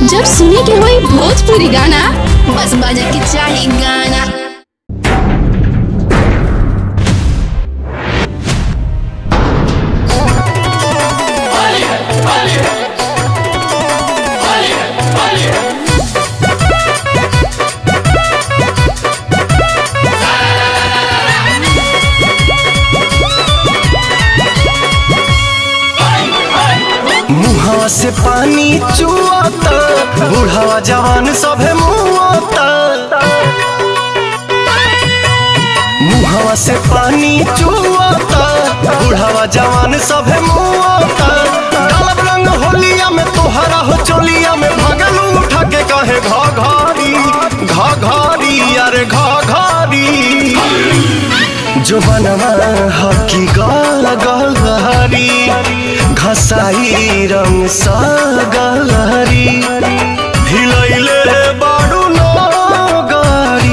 जब सुने के होई भोजपुरी गाना बस बजे के चाही गाना। मुहावा से पानी चुआता बूढ़ावा जवान सभे मुआता। मुहावा से पानी चुआता बूढ़ावा जवान सभे मुआता। डालब रंग होलिया में तोहरा हो चोलिया में भगलू उठा के कहे घाघारी घाघारी अरे घाघारी। जो बनवा हकी गलहरी घसाई रंग सा गलहरी हिलैले बाडू नगारी।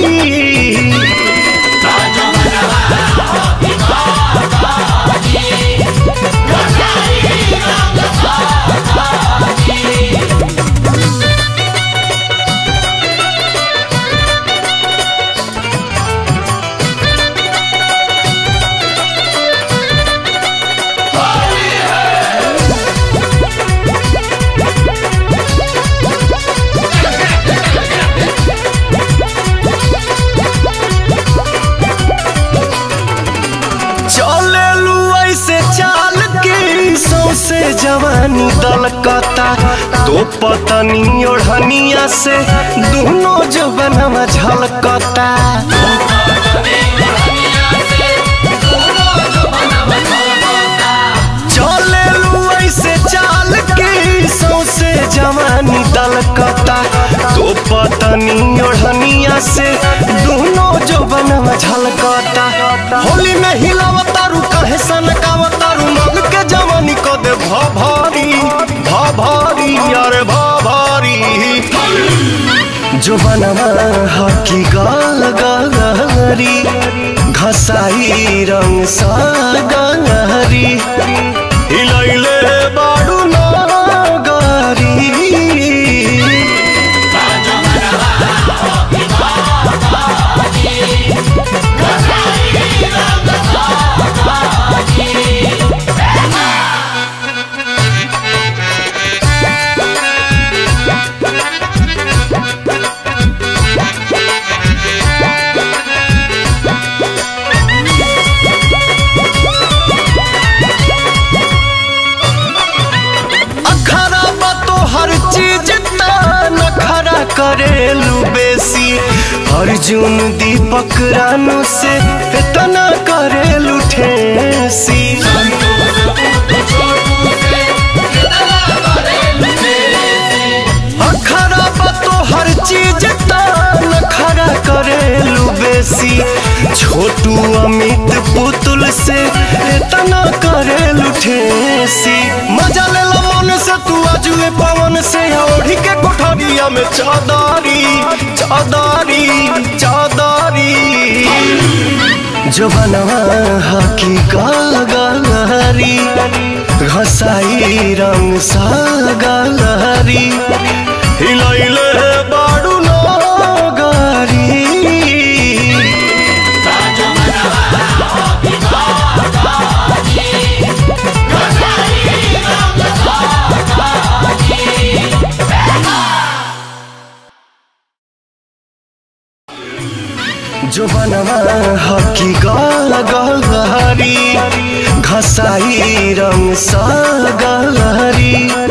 से जवानी दलकता तो पतनी ओढ़निया से दोनों जवनवा झलकता। चले लू ऐसे चाल के सौसे जवानी दलकता तो पतनी ओढ़निया से दोनों जवनवा झलकता। होली में हिलावतारू कहे सनकावतारू मन के जवानी को दे भाभारी भाभारी अरे भाभारी। जो बनवा हकी गलहरी घसाई रंग सा गलहरी हिलैले बाडू नगारी। करेलू बेसी अर्जुन दीपक रानू से इतना करेलू ठेसी। अखरा बतो हर चीज तान खरा करेलू बेसी छोटू अमित पुतुल से इतना करेलू ठेसी। मजा ले लो मन से तू आजुए पवन से ओढ़ी के कोठरिया में चादारी चादारी चादारी। जो बनवा हकी गलहरी घसाई रंग सा गलहरी हिलैले बाडू नगारी। जो बनवा हकी गलहरी घसाई रंग सा गलहरी